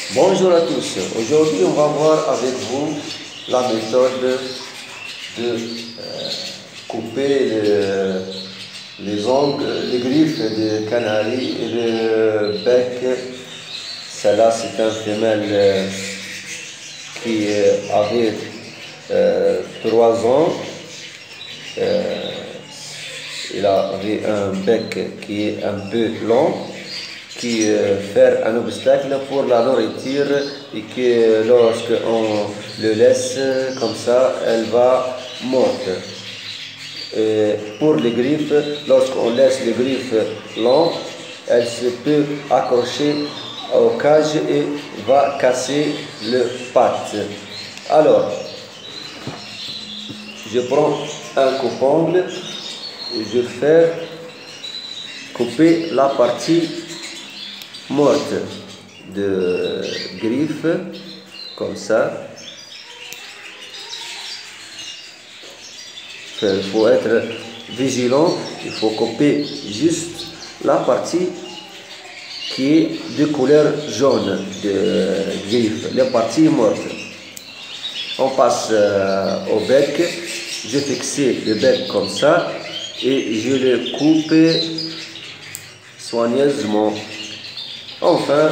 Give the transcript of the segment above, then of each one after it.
Bonjour à tous. Aujourd'hui, on va voir avec vous la méthode de couper les ongles, les griffes de canari et le bec. Celle-là, c'est un femelle qui avait 3 ans. Il avait un bec qui est un peu long, qui fait un obstacle pour la nourriture et que lorsque on le laisse comme ça, elle va morte. Pour les griffes, lorsqu'on laisse les griffes longues, elle se peut accrocher au cage et va casser le patte. Alors, je prends un coupe-ongle et je fais couper la partie morte de griffe comme ça. Il faut être vigilant, il faut couper juste la partie qui est de couleur jaune de griffe, la partie morte. On passe au bec, je fixe le bec comme ça et je le coupe soigneusement. Enfin,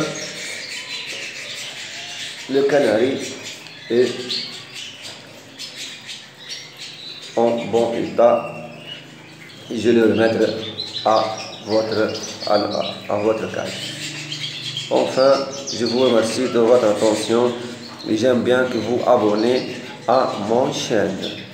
le canari est en bon état. Je le remettrai à votre cage. Enfin, je vous remercie de votre attention et j'aime bien que vous abonnez à mon chaîne.